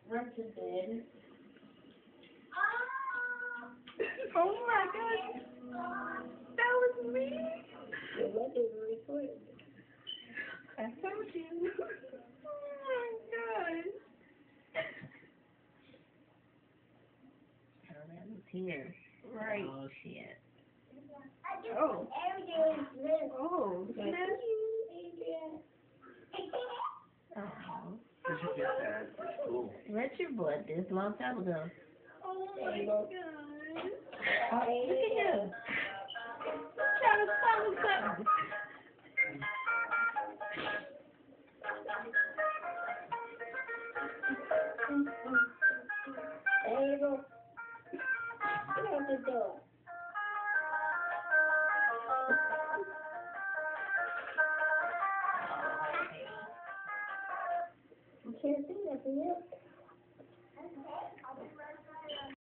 Right to bed. Oh my gosh. That was me. Yeah, that did really quick. I told you. Oh my gosh. Oh, that was here. Right. Oh, shit. Oh. Oh, snap. Oh. You should get that for school. Let your butt this a long time ago. Oh my gosh. Oh, look at him. Trying to follow something. There you go. Get out the door. You can't see nothing yet.